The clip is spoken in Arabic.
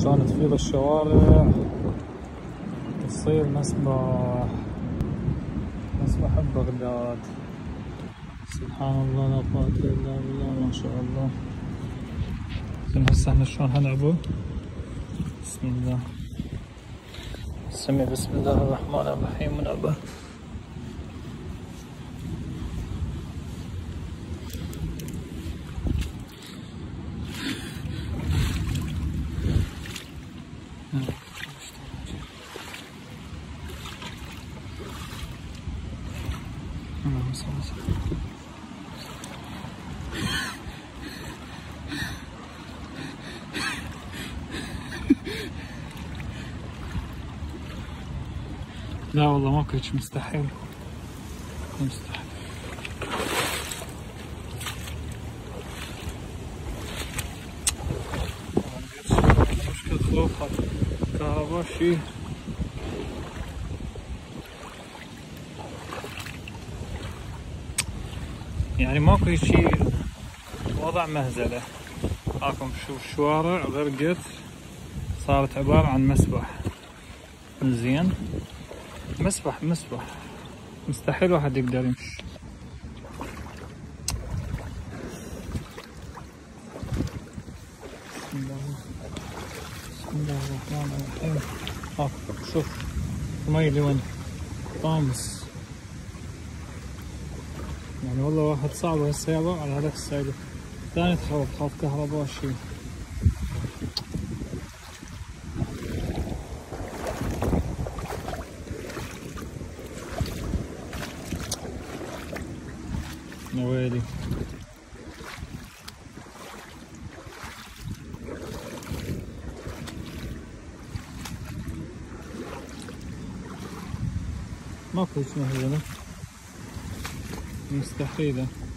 شلون تفيض الشوارع تصير مسبح ببغداد. سبحان الله لا قوة إلا بالله ما شاء الله. زين هسه احنا شلون هنعبو؟ بسم الله بسم الله الرحمن الرحيم ونعبه. لا والله ماكو هيك، مستحيل. مشكلة خلوقات كهرباء شي يعني ماكو هيجي وضع مهزلة. هاكم شوف الشوارع غرقت، صارت عبارة عن مسبح. زين مسبح مستحيل واحد يقدر يمشي. بسم الله الرحمن الرحيم. شوف المي اللي وين طامس، يعني والله واحد صعب هالسيارة على هذاك السايد ثاني خاف كهرباء شي. يا ويلي ماكو هيك مهزلة، مستحيلة.